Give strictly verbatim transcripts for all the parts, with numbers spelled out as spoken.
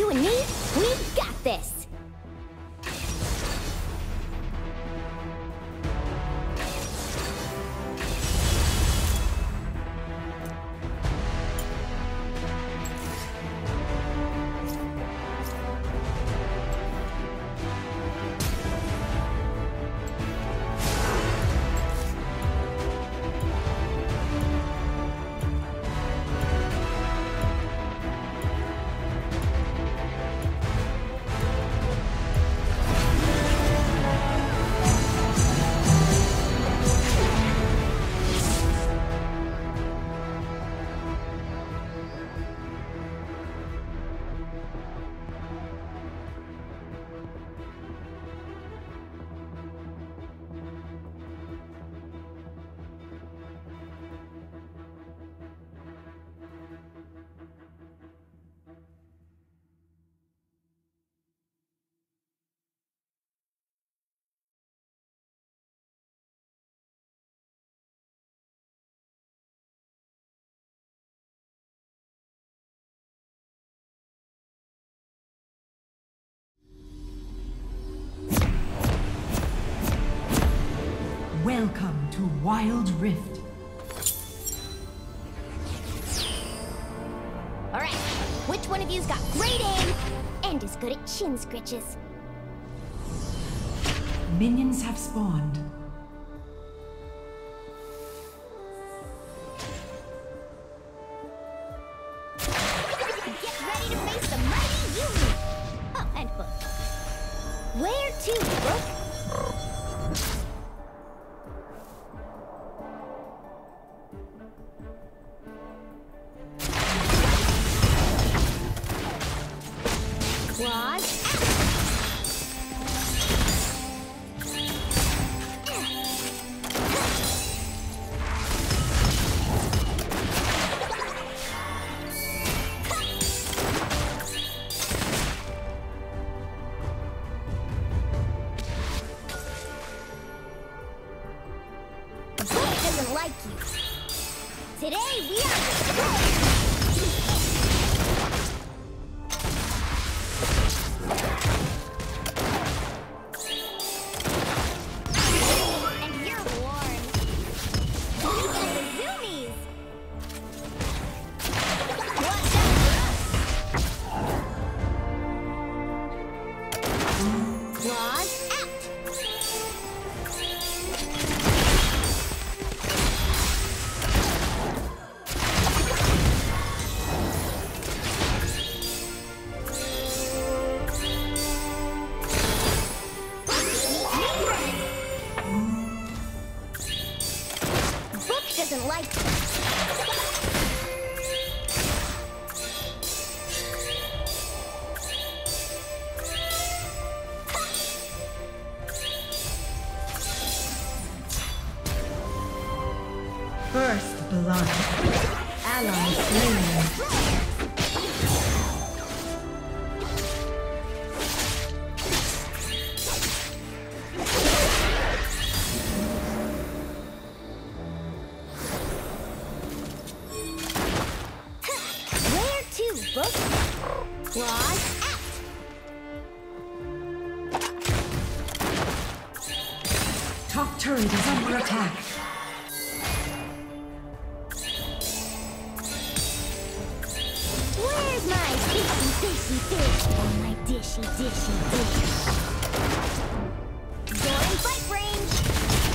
You and me, we got this. Welcome to Wild Rift. Alright, which one of you's got great aim and is good at chin scritches? Minions have spawned. Get ready to face the mighty Yumi! Oh, and Book. Where to, Book? Like you. Today we are destroyed. And you're warned. We got the zoomies. Watch out for us. Claws out. Doesn't like it. First blood. Ally slain. Book. Claws out. Top turret is under attack. Where's my fishy, fishy fish? Oh, my dishy, dishy dish. You're in fight range.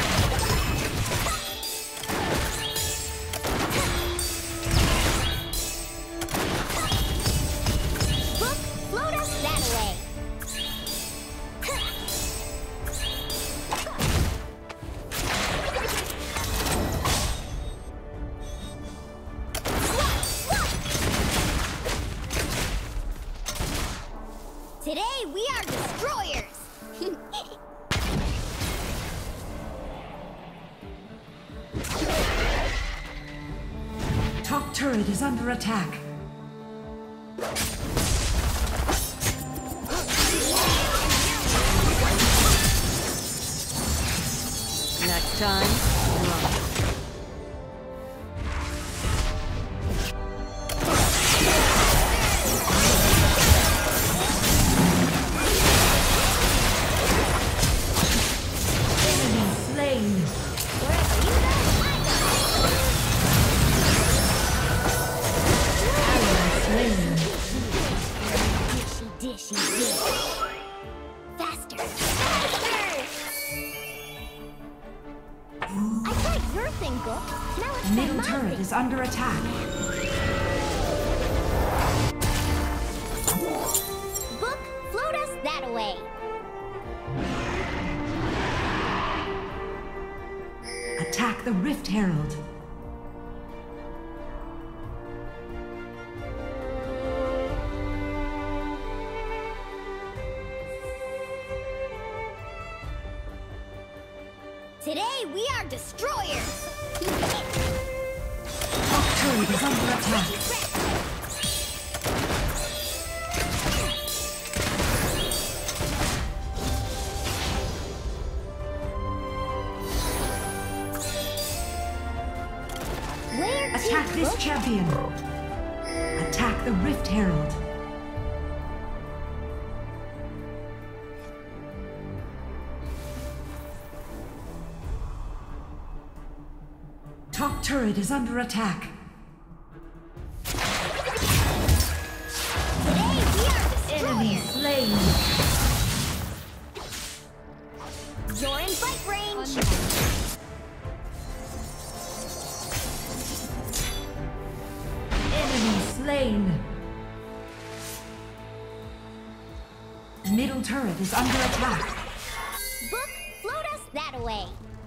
Today we are destroyers! Top turret is under attack. Next time, run. dishy dish. Faster! Faster! I tried your thing, Book. Now let's try Middle my turret thing. is under attack. Book, float us that away. Attack the Rift Herald. Today we are destroyers. Top turret is under attack. Where to, Attack this Book? champion. Attack the Rift Herald. Top turret is under attack. Today we are Enemy destroyers. slain. You're in bite range. Enemy slain. Middle turret is under attack. Book, float us that away.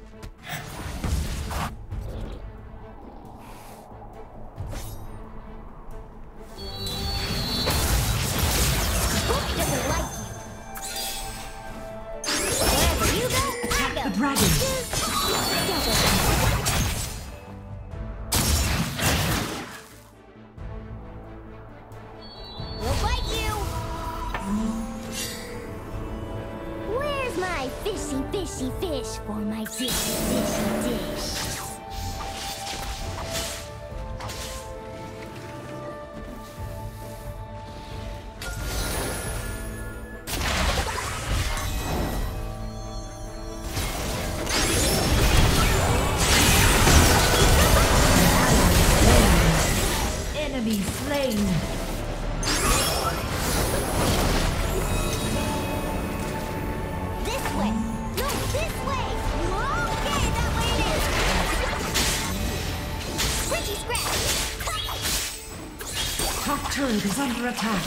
Book doesn't like you. Wherever you go, I go. The dragon. We'll bite you. Where's my fishy, fishy fish for my dishy, dishy dish? Enemy slain. This way! No, this way! Okay, that way it is! Squishy scratch! Top turret is under attack.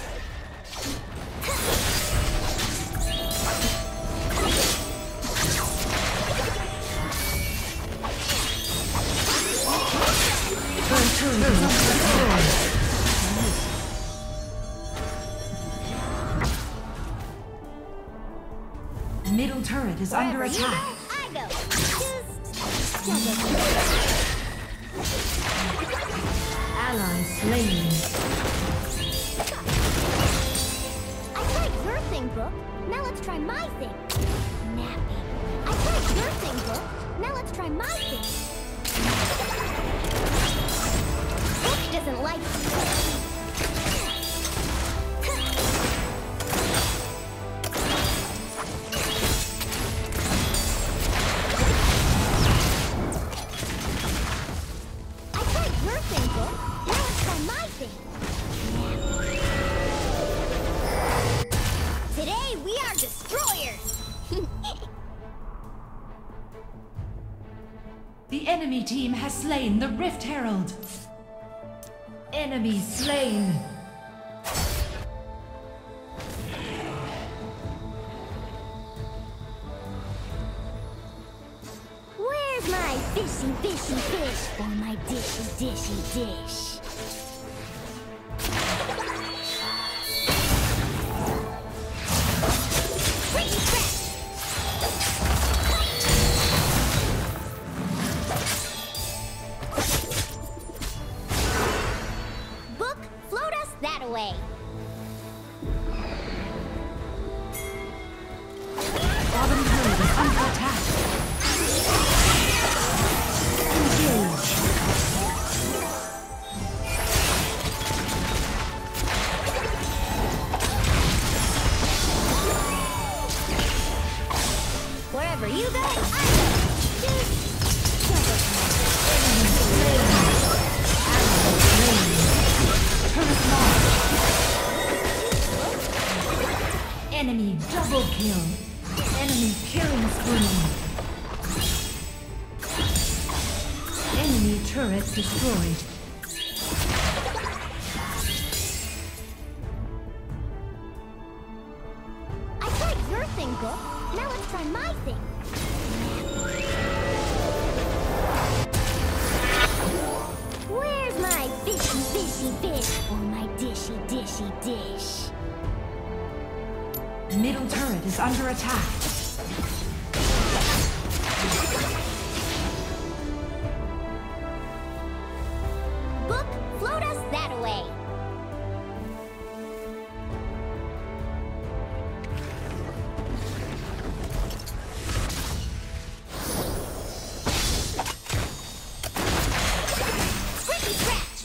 Third turret is under attack. Middle turret is under Wherever you attack. go, I go. Just juggle. Ally slain. I tried your thing, Book. Now let's try my thing. Napping. I tried your thing, Book. Now let's try my thing. Book doesn't like you. I tried your thing, Book. Now let's try my thing. Today we are destroyers. The enemy team has slain the Rift Herald. Enemy slain. Where's my fishy, fishy fish for my dishy, dishy dish? Squishy scratch! Book, float us that away. Bottom turret is under attack. Engage. Wherever you go, I go. Just juggle. Enemy slain. Ally slain. Turret lost. Enemy double kill. Enemy killing spree. Enemy turret destroyed. I tried your thing, Book. Now let's try my thing. Where's my fishy, fishy fish? Or my dishy, dishy dish? Middle turret is under attack. Book, float us that way. Squishy scratch.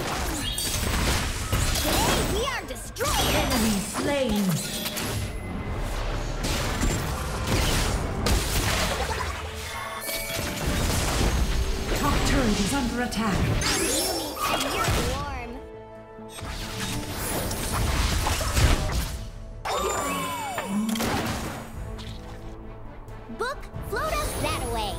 Today we are destroyed. Enemy slain. Top turret is under attack. Yumi, and you're warm. Book, float us that way.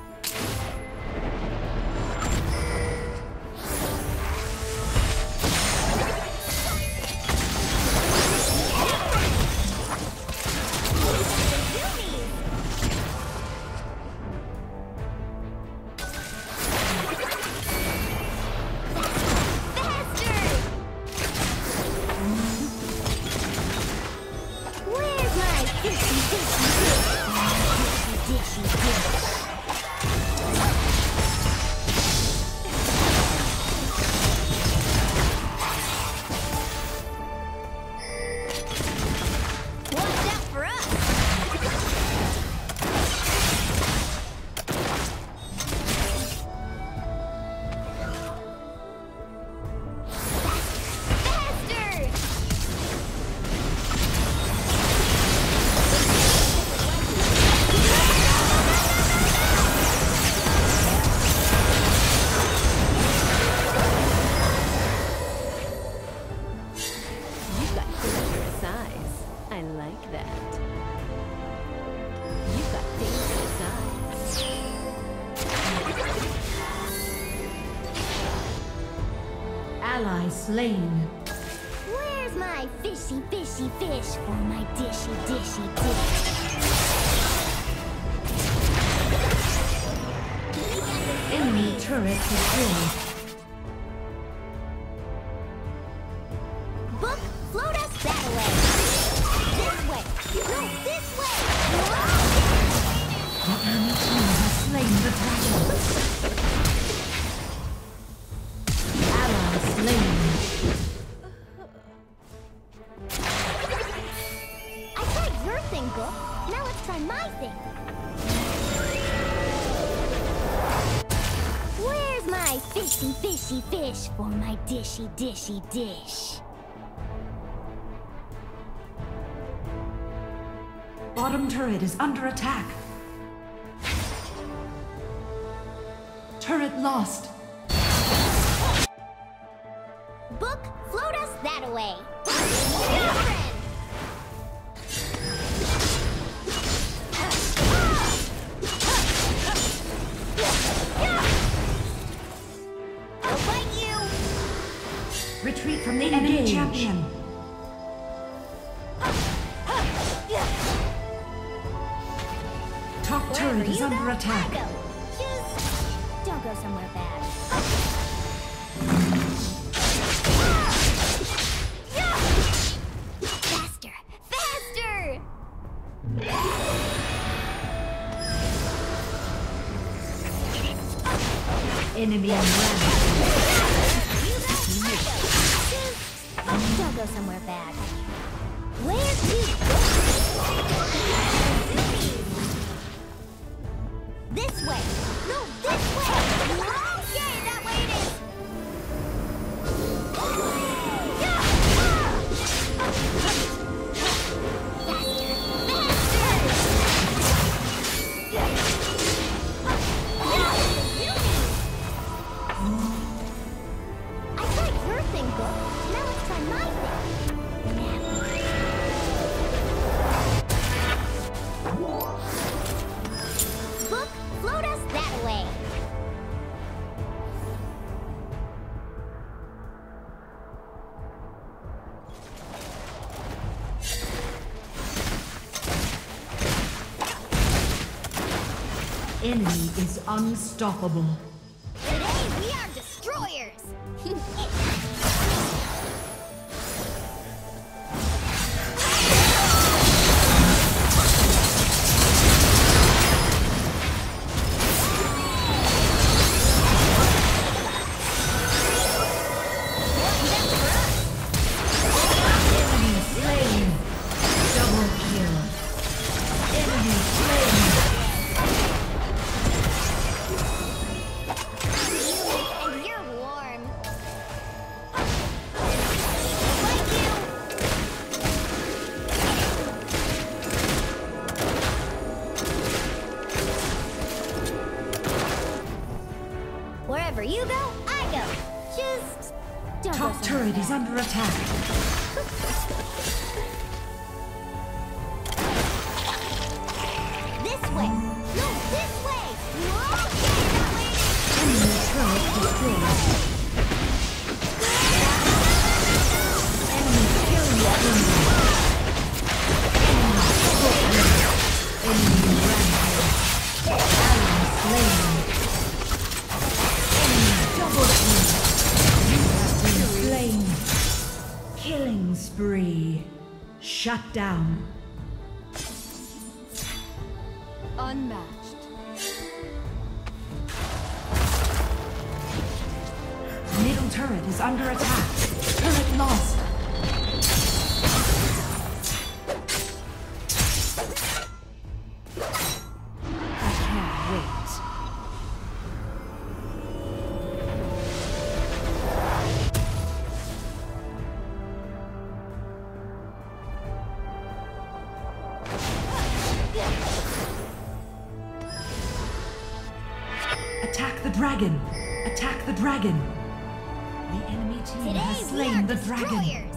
Ally slain. Where's my fishy, fishy fish for my dishy, dishy dish? Enemy turret destroyed. Book, float us that way. This way. No, this way. The enemy team has slain the dragon. Ally slain. I tried your thing, Book. Now let's try my thing. Where's my fishy, fishy fish for my dishy, dishy dish? Bottom turret is under attack. Turret lost. Book, float us that way. I'll fight you. Retreat from the enemy champion. Top Wherever turret is you under go, attack. I go. Just don't go somewhere bad. Faster! Faster! Enemy unraveled. You go, I go. Just don't go somewhere bad. Where to go? This way! No, this way! Okay, that way it is! I tried your thing, Book. Now let's try my thing. enemy is unstoppable. Today we are destroyers! Enemy slain. Double kill. Enemy slain. And you're warm. Like you! Wherever you go, I go. Just don't go Top so turret fast. is under attack. This way! No, this way! Whoa! Get that lady! Enemy turret destroyed. Enemy killing spree. Enemy double kill. Enemy rampage. Ally slain. Enemy double kill. You have been slain. Killing spree. Shut down. Unmatched. Middle turret is under attack. Turret lost. I can't wait. Attack the dragon! Attack the dragon! The enemy team Today has we are slain the dragon. destroyers!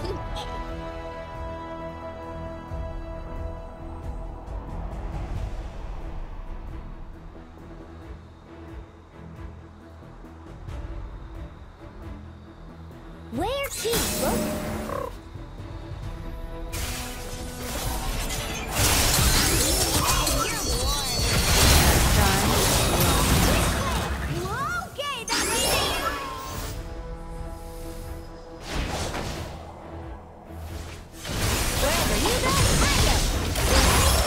Where to, look? You're warm. Okay, that lady! Wherever you go, I go!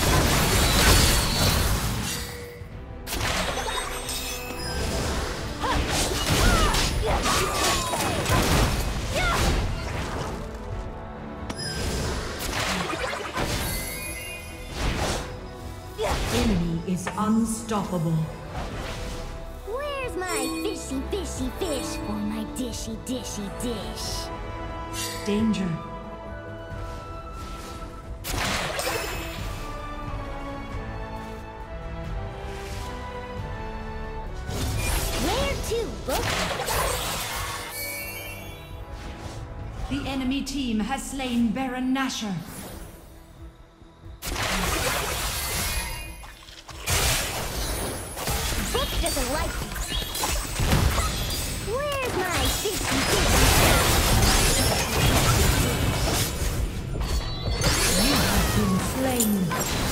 Enemy is unstoppable. Where's my fishy, fishy fish for my dishy, dishy dish? Danger. Where to, book? The enemy team has slain Baron Nashor. Book doesn't like me. Where's my fishy, fishy You have been slain.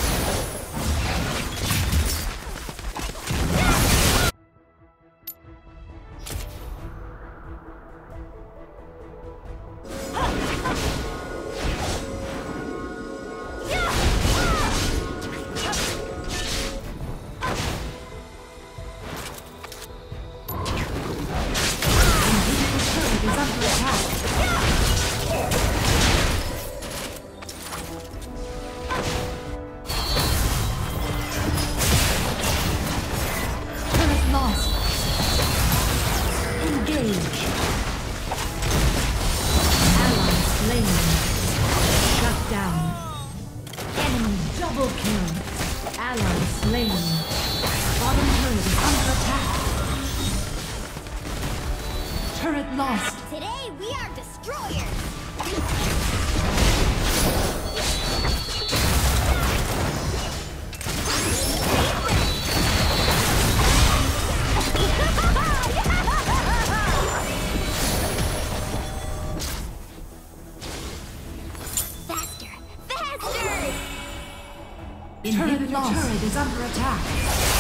Is under attack. Turret lost. Engage. Ally slain. Shut down. Enemy double kill. Ally slain. Bottom turret is under attack. Turret lost. Today we are destroyers! Turret lost. Turret is under attack.